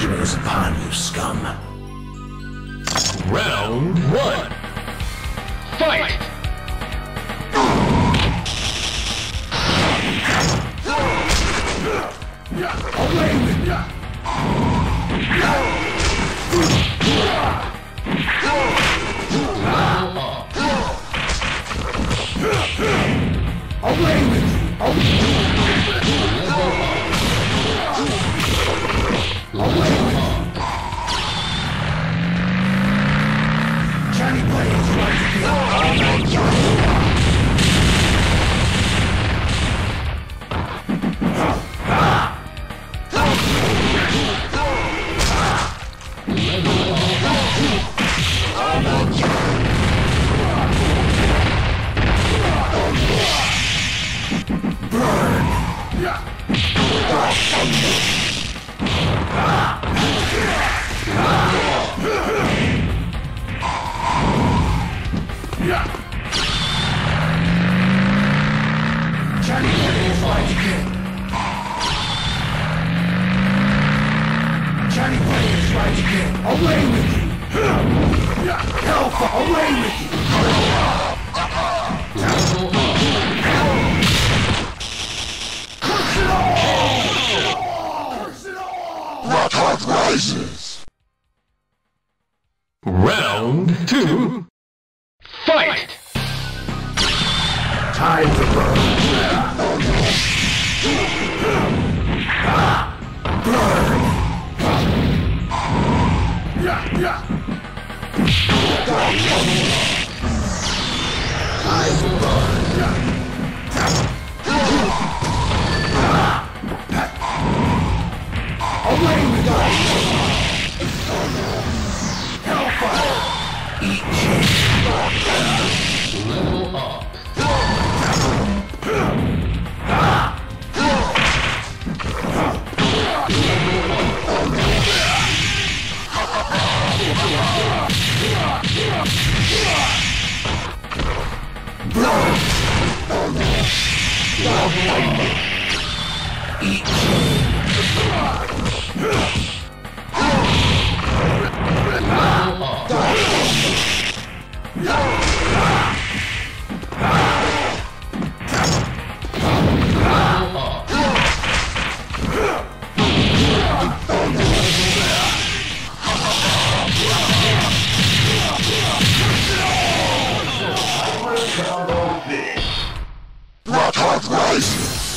judgment is upon you, scum. Round 1. Fight! Away with ya! Away with you! Away with you! Johnny Blaze right to kill! Burn! Johnny Blaze right to kill! Johnny Blaze right to kill! Away with you! Hellfire! Away with you! Blackheart rises! Round 2. Fight! Time to burn! Burn! Time to burn! Away with us! Hellfire! Eat shit! Level up. Burn! Eat shit! Blackheart rises!